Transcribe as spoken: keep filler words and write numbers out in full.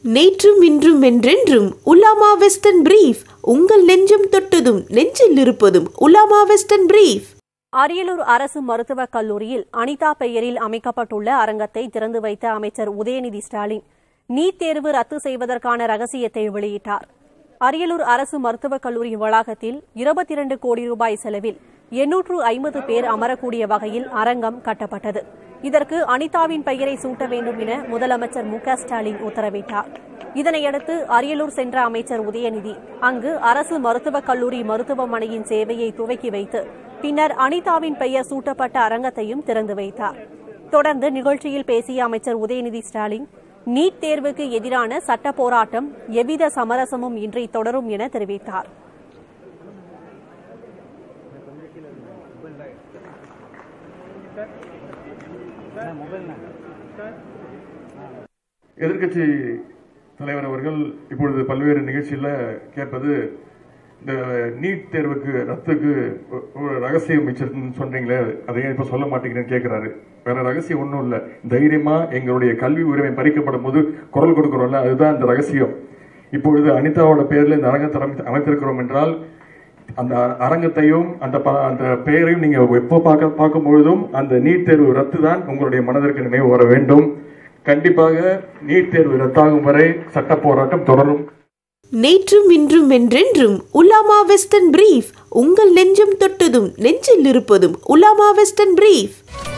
நேற்றும் இன்றும் என்றென்றும் உலாமா வெஸ்டர்ன் பிரீஃப் உங்கள் நெஞ்சம் தொட்டதும் நெஞ்சில் இருப்பதும் உலாமா வெஸ்டர்ன் பிரீஃப். அரியலூர் அரசு மருத்துவக் கல்லூரியில் அனிதா பெயரில் அமைக்கப்பட்டுள்ள அரங்கத்தை திறந்து வைத்த அமைச்சர் உதயநிதி ஸ்டாலின் நீட் தேர்வு ரத்து செய்வதற்கான ரகசியத்தை வெளியிட்டார். அரியலூர் அரசு மருத்துவக் கல்லூரி வளாகத்தில் இருபத்தி இரண்டு கோடி ரூபாய் செலவில் எண்ணூற்று ஐம்பது பேர் அமரக்கூடிய வகையில் அரங்கம் கட்டப்பட்டது. இதற்கு அனிதாவின் பெயரை சூட்ட வேண்டும் என முதலமைச்சர் மு க ஸ்டாலின் உத்தரவிட்டார். இதனையடுத்து அரியலூர் சென்ற அமைச்சர் உதயநிதி அங்கு அரசு மருத்துவக் கல்லூரி மருத்துவமனையின் சேவையை துவக்கி வைத்து பின்னர் அனிதாவின் பெயர் சூட்டப்பட்ட அரங்கத்தையும் திறந்து வைத்தார். தொடர்ந்து நிகழ்ச்சியில் பேசிய அமைச்சர் உதயநிதி ஸ்டாலின் நீட் தேர்வுக்கு எதிரான சட்ட போராட்டம் எவ்வித சமரசமும் இன்றி தொடரும் என தெரிவித்தார். எதிர்க்கட்சி தலைவர் அவர்கள் இப்பொழுது பல்வேறு நிகழ்ச்சியில் கேட்பது இந்த நீட் தேர்வுக்கு ரத்துக்கு ஒரு ரகசியம் வச்சிருக்குன்னு சொன்னீங்களே, அதையே இப்ப சொல்ல மாட்டேங்கிறேன்னு கேட்கிறாரு. வேற ரகசியம் ஒன்றும் இல்லை. தைரியமா எங்களுடைய கல்வி உரிமை பறிக்கப்படும் போது குரல் கொடுக்கிறோம்ல, அதுதான் இந்த ரகசியம். இப்பொழுது அனிதாவோட பேர்ல இந்த அரங்கத்தை அமைத்திருக்கிறோம் என்றால் அந்த அரங்கத்தையும் அந்த அந்த பெயரையும் நீங்க எப்போ பார்க்க பார்க்கும் பொழுதும் அந்த நீட் தேர்வு ரத்து தான் உங்களுடைய மனதிற்கு நினைவு வர வேண்டும். கண்டிப்பாக நீட் தேர்வு ரத்தாகும் வரை சட்ட போராட்டம் தொடரும். நேற்றும் இன்றும் என்றென்றும் உலாமா வெஸ்டர்ன் பிரீஃப் உங்கள் நெஞ்சம் தொட்டதும் நெஞ்சில் இருப்பதும் உலாமா வெஸ்டர்ன் பிரீஃப்.